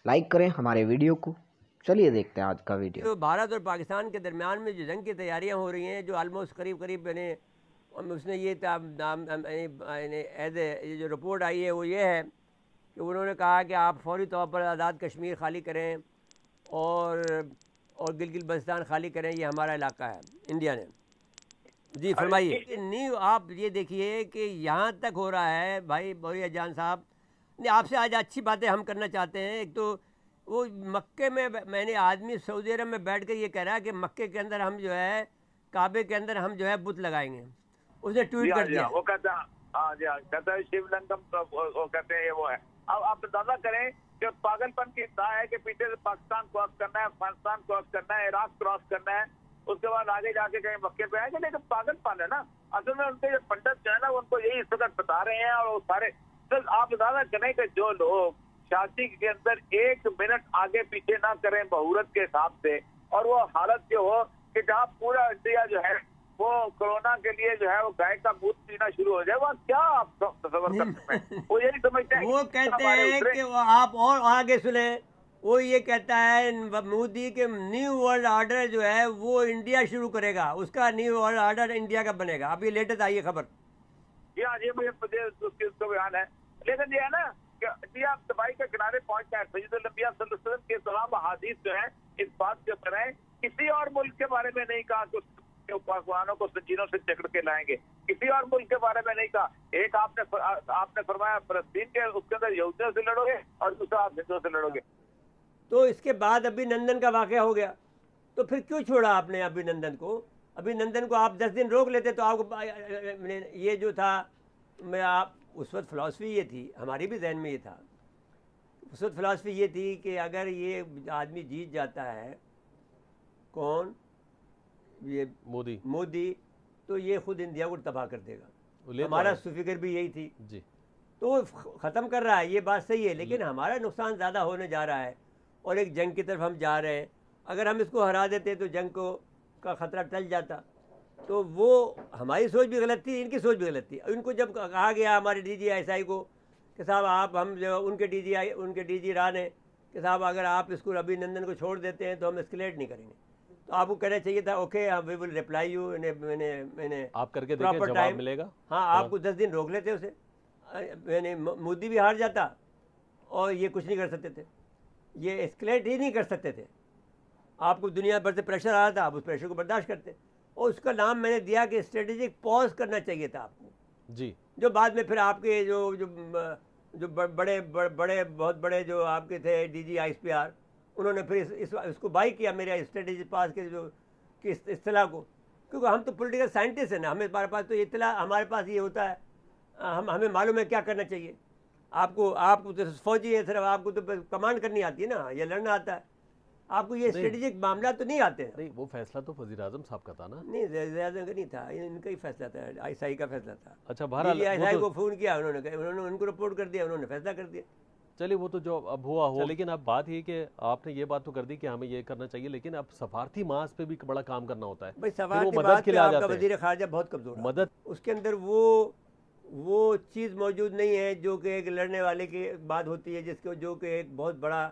Like करें हमारे video को। चलिए देखते हैं आज का वीडियो। तो भारत और पाकिस्तान के दरमियान में जो जंग की तैयारियां हो रही हैं, जो आलमोस्ट करीब करीब उसने ये ये जो रिपोर्ट आई है वो ये है कि उन्होंने कहा कि आप फौरी तौर पर आज़ाद कश्मीर खाली करें और गिलगित बल्तिस्तान खाली करें, ये हमारा इलाका है इंडिया ने। जी फरमाइए। नहीं, आप ये देखिए कि यहाँ तक हो रहा है भाई बोरिया जान साहब। नहीं, आपसे आज अच्छी बातें हम करना चाहते हैं। एक तो वो मक्के में मैंने आदमी सऊदी अरब में बैठ कर ये कह रहा है कि मक्के के अंदर हम जो है काबे के अंदर हम जो है बुत लगाएंगे। उसने ट्वीट कर दिया। वो कहता है, हाँ जी, कहता है शिवलिंगम, वो कहते हैं ये वो है। अब आप अंदाजा करें कि पागलपन की इंतहा है कि पीछे से पाकिस्तान क्रॉस करना है, अफगानिस्तान क्रॉस करना है, इराक क्रॉस करना है, उसके बाद आगे जाके कहीं मक्के पे आएंगे। लेकिन पागलपन है ना। असल में उनके जो पंडित जो है ना उनको यही इस वक्त बता रहे हैं। और वो सारे तो आप अंदाजा करें कि जो लोग शादी के अंदर 1 मिनट आगे पीछे ना करें मुहूर्त के हिसाब से, और वो हालत जो हो कि जहाँ पूरा इंडिया जो है वो कोरोना के लिए जो है वो गाय का दूध पीना शुरू हो जाए, वह क्या आप तस्वर कर सकते हैं? वो ये नहीं समझते हैं। वो कहते हैं कि वो आप और आगे सुने। वो ये कहता है मोदी के न्यू वर्ल्ड ऑर्डर जो है वो इंडिया शुरू करेगा, उसका न्यू वर्ल्ड ऑर्डर इंडिया का बनेगा। अभी लेटेस्ट आई है खबर। जी हाँ, ये मुझे उसका बयान है। लेकिन ये है ना कि इंडिया तबाही के किनारे पहुंचता है। सैयद नबी सल्लल्लाहु अलैहि वसल्लम के तमाम अहादीस जो है इस बात के ऊपर है। किसी और मुल्क के बारे में नहीं कहा कि पाकिस्तानों को संजीनों से जकड़ के लाएंगे। किसी और मुल्क के बारे में नहीं कहा। एक आपने फरमाया फलस्तीन के, उसके अंदर यहूदियों से लड़ोगे और दूसरा आप हिंदुओं से लड़ोगे। तो इसके बाद अभिनंदन का वाकया हो गया, तो फिर क्यों छोड़ा आपने अभिनंदन को? अभिनंदन को आप 10 दिन रोक लेते तो आपको ये जो था, मैं आप उस वक्त फ़िलासफ़ी ये थी, हमारी भी जहन में ये था। उस वक्त फ़िलासफ़ी ये थी कि अगर ये आदमी जीत जाता है, कौन, ये मोदी, तो ये खुद इंडिया को तबाह कर देगा। हमारा फिक्र भी यही थी जी। तो वो ख़त्म कर रहा है, ये बात सही है, लेकिन हमारा नुकसान ज़्यादा होने जा रहा है और एक जंग की तरफ हम जा रहे हैं। अगर हम इसको हरा देते तो जंग का ख़तरा टल जाता। तो वो हमारी सोच भी गलत थी, इनकी सोच भी गलत थी। इनको जब कहा गया हमारे DGI को कि साहब आप, हम जो उनके DG राह ने कि साहब अगर आप इसको अभिनंदन को छोड़ देते हैं तो हम एस्केलेट नहीं करेंगे, तो आपको कहना चाहिए था okay we will reply you मैंने आप करके देखें जवाब मिलेगा। हाँ, आपको 10 दिन रोक लेते उसे। मैंने मोदी भी हार जाता और ये कुछ नहीं कर सकते थे, ये एस्केलेट ही नहीं कर सकते थे। आपको दुनिया भर से प्रेशर आ रहा था, आप उस प्रेशर को बर्दाश्त करते। और उसका नाम मैंने दिया कि स्ट्रेटेजिक पॉज करना चाहिए था आपको जी। जो बाद में फिर आपके जो बड़े बहुत बड़े जो आपके थे DGI उन्होंने फिर इसको बाई किया, मेरे स्ट्रेटेजिक पास के जो कि इस्तिलाह को। क्योंकि हम तो पॉलिटिकल साइंटिस्ट हैं ना, हमारे पास तो इतला, हमारे पास ये होता है, हमें मालूम है क्या करना चाहिए। आपको तो फौजी है, सिर्फ आपको तो कमांड करनी आती है ना, ये लड़ना आता है। आपको ये स्ट्रेटेजिक मामला तो नहीं आते हैं। नहीं, वो फैसला तो वज़ीर आज़म साहब का था ना। नहीं, वज़ीर आज़म का नहीं था, इनका ही फैसला था, ISI का फैसला था। अच्छा, बहरहाल ISI को फ़ोन किया उन्होंने उनको रिपोर्ट कर दिया, उन्होंने फैसला कर दिया। चलिए वो तो जो अब हुआ हो, लेकिन अब बात ये कि आपने ये बात तो कर दी कि हमें ये करना चाहिए, लेकिन अब सफारती मास पे भी बड़ा काम करना होता है। भाई सफारती मास पे आपका वज़ीर ख़ारजा बहुत कमज़ोर है। मदद उसके अंदर वो चीज़ मौजूद नहीं है जो कि एक लड़ने वाले की बात होती है, जो कि एक बहुत बड़ा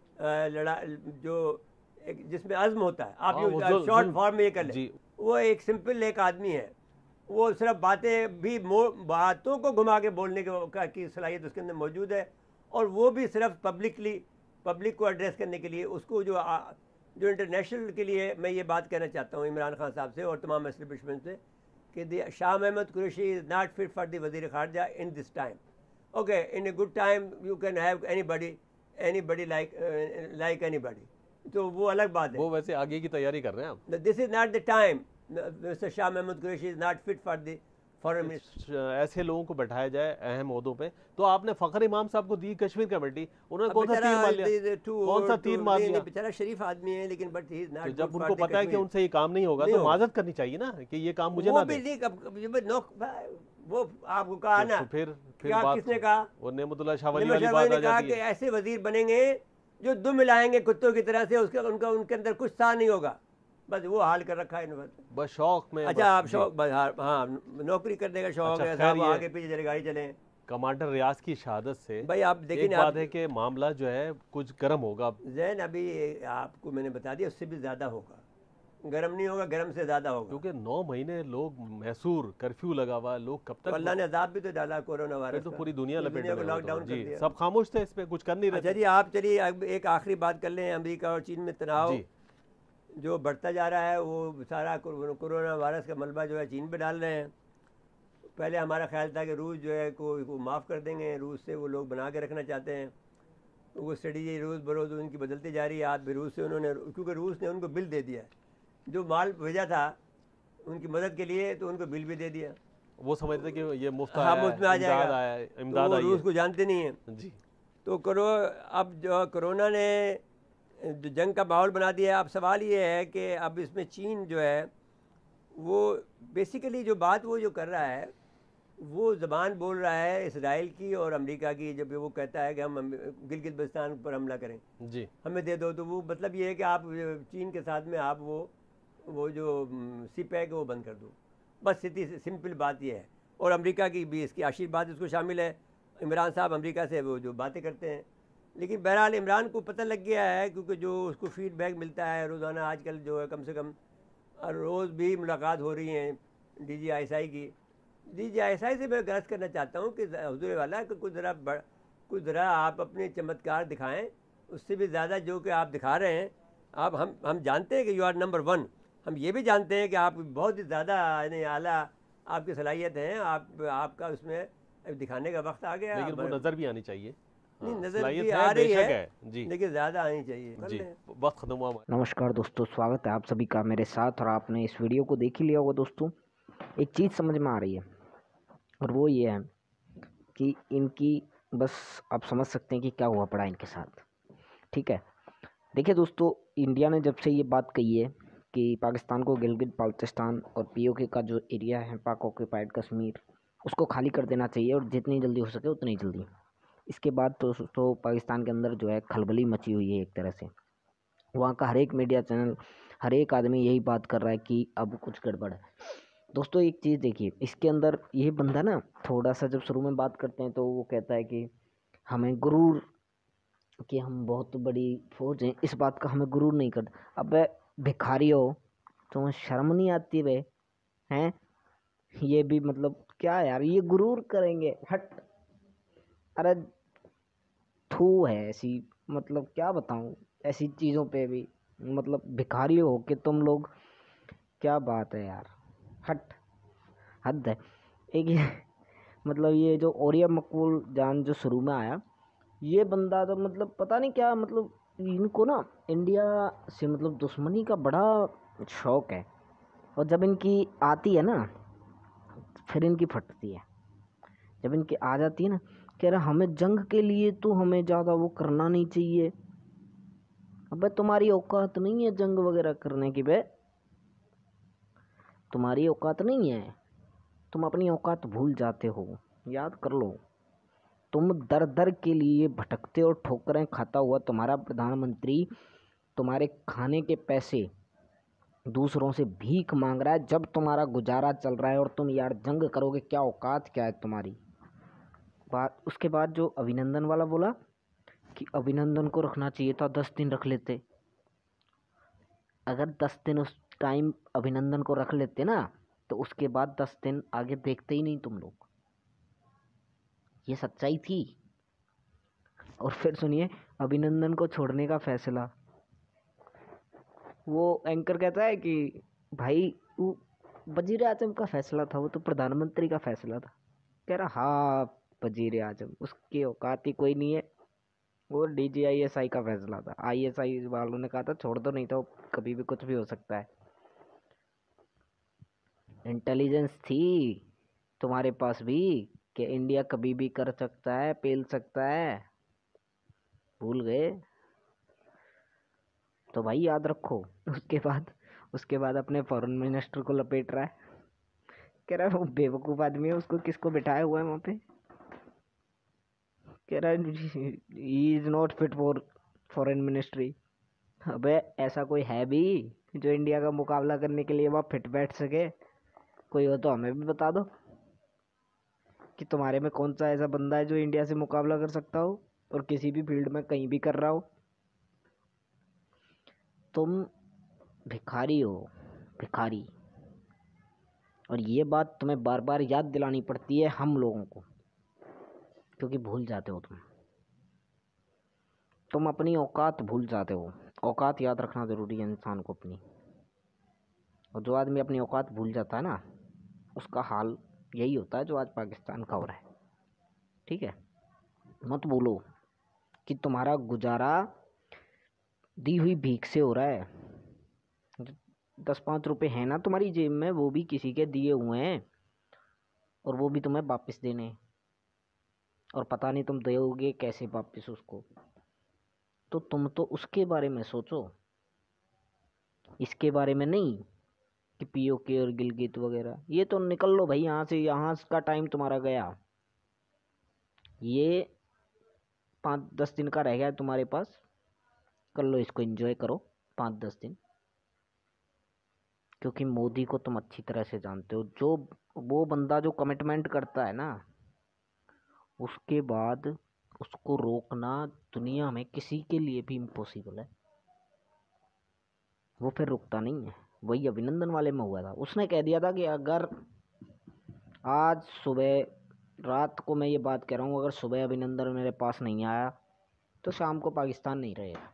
जिसमें अज़्म होता है। आप ये शॉर्ट फॉर्म में ये कर लें, वो एक सिंपल एक आदमी है, वो सिर्फ बातों को घुमा के बोलने की सलाहियत उसके अंदर मौजूद है, और वो भी सिर्फ पब्लिक को एड्रेस करने के लिए। उसको जो इंटरनेशनल के लिए मैं ये बात कहना चाहता हूँ इमरान खान साहब से और तमाम एस्टेब्लिशमेंट से कि Shah Mahmood Qureshi is not fit for the वज़ीर ख़ारजा in this time. Okay, in a good time you can have anybody like anybody, तो वो अलग बात है। वो वैसे आगे की तैयारी कर रहे हैं आप। This is not the time, mister Shah Mahmood Qureshi is not fit for the foreign minister. ऐसे लोगों को बैठाया जाए अहम ओहदों पे। तो आपने फ़खर इमाम साहब को दी कश्मीर कमेटी, उन्होंने कौन सा तीर मार लिया? कौन सा तीर मार लिया? बेचारा शरीफ आदमी है, लेकिन बट ही इज नॉट। जब उनको पता है कि उनसे ये काम नहीं होगा तो माजरत करनी चाहिए ना कि ये काम मुझे ना दे। वो आपको कहा ना, फिर किसने कहा? वो नेमतुल्लाह शाह वली वाली बात आ जाती है। ऐसे वजीर बनेंगे जो दुम मिलाएंगे कुत्तों की तरह से, उनके अंदर कुछ सा नहीं होगा। बस वो हाल कर रखा है इन्होंने, बस शौक में। अच्छा, आप शौक, हाँ, नौकरी करने का शौक है साहब, आगे पीछे चले गाड़ी चले। कमांडर रियाज की शहादत से भाई आप देखिए एक बात है कि मामला जो है कुछ गर्म होगा। जैन अभी आपको मैंने बता दिया, उससे भी ज़्यादा होगा, गर्म नहीं होगा, गर्म से ज़्यादा होगा, क्योंकि 9 महीने लोग मैसूर कर्फ्यू लगा हुआ, लोग कब तक, तो अल्लाह ने अजाब भी तो डाला कोरोना वायरस तो का, पूरी दुनिया लपेट में लॉकडाउन कर जी, दिया। सब खामोश थे, इस पे कुछ कर नहीं रहे। चलिए आप चलिए अब एक आखिरी बात कर लें। अमेरिका और चीन में तनाव जो बढ़ता जा रहा है, वो सारा कोरोना वायरस का मलबा जो है चीन पे डाल रहे हैं। पहले हमारा ख्याल था कि रूस जो है को माफ़ कर देंगे, रूस से वो लोग बना के रखना चाहते हैं, वो स्ट्रेटजी रोज़ बरोज़ उनकी बदलती जा रही है। आज भी रूस से उन्होंने, क्योंकि रूस ने उनको बिल दे दिया है, जो माल भेजा था उनकी मदद के लिए, तो उनको बिल भी दे दिया। वो समझते कि ये मुफ्त हाँ, मुफ्त में आ जाएगा, इमदाद तो रूस को जानते नहीं है जी। तो अब जो कोरोना ने जो जंग का माहौल बना दिया है, अब सवाल ये है कि अब इसमें चीन जो है वो बेसिकली जो बात वो जो कर रहा है, वो ज़बान बोल रहा है इसराइल की और अमेरिका की। जब वो कहता है कि हम गिलगित बल्तिस्तान पर हमला करें जी, हमें दे दो, तो वो मतलब ये है कि आप चीन के साथ में आप वो जो सी पैक वो बंद कर दो, बस इतनी सिंपल बात ये है। और अमेरिका की भी इसकी आशीर्वाद इसको शामिल है। इमरान साहब अमेरिका से वो जो बातें करते हैं, लेकिन बहरहाल इमरान को पता लग गया है, क्योंकि जो उसको फीडबैक मिलता है रोज़ाना, आजकल जो है कम से कम रोज़ भी मुलाकात हो रही है DGISI की। DGISI से मैं गर्ज करना चाहता हूँ कि हुजूर वाला कि कुछ ज़रा आप अपने चमत्कार दिखाएं, उससे भी ज़्यादा जो कि आप दिखा रहे हैं। आप हम जानते हैं कि यू आर नंबर 1, हम ये भी जानते हैं कि आप बहुत ही ज़्यादा यानी आला आपकी सलाहियत है, आपका उसमें दिखाने का वक्त आ गया। लेकिन वो नज़र भी आनी चाहिए। नहीं, नज़र भी आ रही है जी, लेकिन ज़्यादा आनी चाहिए जी। वक्त खत्म हुआ। नमस्कार दोस्तों, स्वागत है आप सभी का मेरे साथ। और आपने इस वीडियो को देख ही लिया होगा दोस्तों। एक चीज़ समझ में आ रही है, और वो ये है कि इनकी बस आप समझ सकते हैं कि क्या हुआ पड़ा इनके साथ। ठीक है, देखिए दोस्तों, इंडिया ने जब से ये बात कही है कि पाकिस्तान को गिलगित बाल्टिस्तान और POK का जो एरिया है, पाक ऑक्यूपाइड कश्मीर, उसको खाली कर देना चाहिए, और जितनी जल्दी हो सके उतनी जल्दी। इसके बाद तो पाकिस्तान के अंदर जो है खलबली मची हुई है एक तरह से। वहाँ का हर एक मीडिया चैनल, हर एक आदमी यही बात कर रहा है कि अब कुछ गड़बड़ है। दोस्तों एक चीज़ देखिए, इसके अंदर ये बंदा ना थोड़ा सा जब शुरू में बात करते हैं तो वो कहता है कि हमें गुरूर, कि हम बहुत बड़ी फौज हैं, इस बात का हमें गुरूर नहीं करता। अब भिखारी हो, तुम्हें शर्म नहीं आती बे? हैं, ये भी मतलब क्या यार, ये गुरूर करेंगे, हट। अरे थू है ऐसी, मतलब क्या बताऊं, ऐसी चीज़ों पे भी मतलब भिखारी हो कि तुम लोग, क्या बात है यार, हट, हद है। एक ये मतलब ये जो ओरिया मकबूल जान जो शुरू में आया, ये बंदा तो मतलब पता नहीं क्या, मतलब इनको ना इंडिया से मतलब दुश्मनी का बड़ा शौक है, और जब इनकी आती है ना फिर इनकी फटती है। जब इनकी आ जाती है ना, कह रहा हमें जंग के लिए तो हमें ज़्यादा वो करना नहीं चाहिए। अबे तुम्हारी औकात नहीं है जंग वगैरह करने की बे, तुम्हारी औकात नहीं है, तुम अपनी औकात भूल जाते हो, याद कर लो। तुम दर दर के लिए भटकते और ठोकरें खाता हुआ तुम्हारा प्रधानमंत्री तुम्हारे खाने के पैसे दूसरों से भीख मांग रहा है, जब तुम्हारा गुजारा चल रहा है, और तुम यार जंग करोगे, क्या औकात क्या है तुम्हारी। बात उसके बाद जो अभिनंदन वाला बोला कि अभिनंदन को रखना चाहिए था, 10 दिन रख लेते। अगर 10 दिन उस टाइम अभिनंदन को रख लेते ना, तो उसके बाद 10 दिन आगे देखते ही नहीं तुम लोग। ये सच्चाई थी। और फिर सुनिए, अभिनंदन को छोड़ने का फैसला, वो एंकर कहता है कि भाई वो वजीर आजम का फैसला था, वो तो प्रधानमंत्री का फैसला था। कह रहा हाँ, वजीर आजम, उसकी औकात ही कोई नहीं है, वो DGISI का फैसला था। ISI वालों ने कहा था छोड़ दो, नहीं तो कभी भी कुछ भी हो सकता है। इंटेलिजेंस थी तुम्हारे पास भी कि इंडिया कभी भी कर सकता है, पेल सकता है, भूल गए? तो भाई याद रखो। उसके बाद अपने फॉरेन मिनिस्टर को लपेट रहा है, कह रहा है वो बेवकूफ़ आदमी है, उसको किसको बिठाया हुआ है वहाँ पे। कह रहा है he is not fit for foreign ministry. अबे ऐसा कोई है भी जो इंडिया का मुकाबला करने के लिए वहाँ फिट बैठ सके? कोई हो तो हमें भी बता दो। कि तुम्हारे में कौन सा ऐसा बंदा है जो इंडिया से मुकाबला कर सकता हो और किसी भी फील्ड में कहीं भी कर रहा हो। तुम भिखारी हो, भिखारी। और ये बात तुम्हें बार बार याद दिलानी पड़ती है हम लोगों को, क्योंकि भूल जाते हो तुम अपनी औकात भूल जाते हो। औकात याद रखना ज़रूरी है इंसान को अपनी। और जो आदमी अपनी औकात भूल जाता है ना, उसका हाल यही होता है जो आज पाकिस्तान का हो रहा है। ठीक है, मत भूलो कि तुम्हारा गुजारा दी हुई भीख से हो रहा है। 10-5 रुपए हैं ना तुम्हारी जेब में, वो भी किसी के दिए हुए हैं, और वो भी तुम्हें वापस देने, और पता नहीं तुम दोगे कैसे वापस उसको। तो तुम तो उसके बारे में सोचो, इसके बारे में नहीं कि पीओके और गिलगित वगैरह। ये तो निकल लो भाई यहाँ से, यहाँ का टाइम तुम्हारा गया। ये 5-10 दिन का रह गया तुम्हारे पास, कर लो इसको, एंजॉय करो 5-10 दिन। क्योंकि मोदी को तुम अच्छी तरह से जानते हो, जो वो बंदा जो कमिटमेंट करता है ना, उसके बाद उसको रोकना दुनिया में किसी के लिए भी इम्पॉसिबल है। वो फिर रुकता नहीं है। वही अभिनंदन वाले में हुआ था, उसने कह दिया था कि अगर आज सुबह, रात को मैं ये बात कह रहा हूँ, अगर सुबह अभिनंदन मेरे पास नहीं आया तो शाम को पाकिस्तान नहीं रहेगा।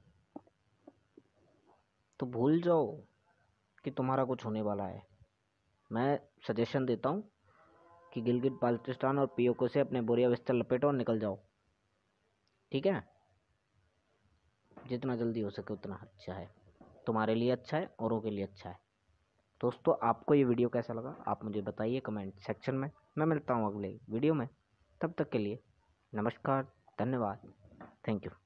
तो भूल जाओ कि तुम्हारा कुछ होने वाला है। मैं सजेशन देता हूँ कि गिलगित बाल्टिस्तान और पीओके से अपने बोरिया बिस्तर लपेटो और निकल जाओ। ठीक है, जितना जल्दी हो सके उतना अच्छा है, तुम्हारे लिए अच्छा है, औरों के लिए अच्छा है। दोस्तों, आपको ये वीडियो कैसा लगा आप मुझे बताइए कमेंट सेक्शन में। मैं मिलता हूँ अगले वीडियो में, तब तक के लिए नमस्कार, धन्यवाद, थैंक यू।